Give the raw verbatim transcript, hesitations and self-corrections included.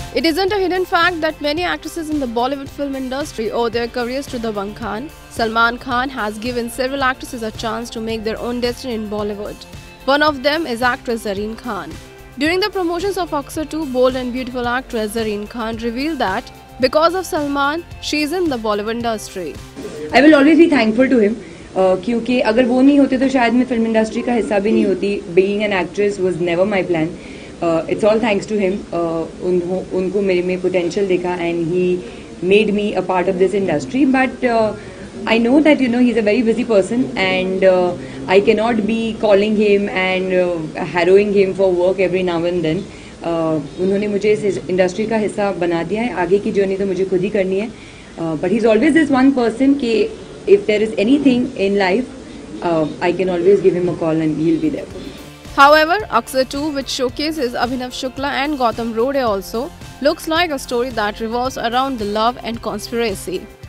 It isn't a hidden fact that many actresses in the Bollywood film industry owe their careers to the One Khan. Salman Khan has given several actresses a chance to make their own destiny in Bollywood. One of them is actress Zarine Khan. During the promotions of Aksar two, bold and beautiful actress Zarine Khan revealed that because of Salman, she is in the Bollywood industry. I will always be thankful to him. क्योंकि अगर वो नहीं होते तो शायद मैं film industry का हिस्सा भी नहीं होती. Being an actress was never my plan. Uh, it's all thanks to him. Uh, उन, उनको मेरे में potential देखा and he made me a part of this industry. But uh, I know that you know he's a very busy person and uh, I cannot be calling him and uh, harrowing him for work every now and then. Uh, उन्होंने मुझे इस industry का हिस्सा बना दिया है. आगे की जर्नी तो मुझे खुद ही करनी है. Uh, but he's always this one person कि if there is anything in life, uh, I can always give him a call and he'll be there for me. However, Aksar two, which showcases Abhinav Shukla and Gautam Rode also, looks like a story that revolves around the love and conspiracy.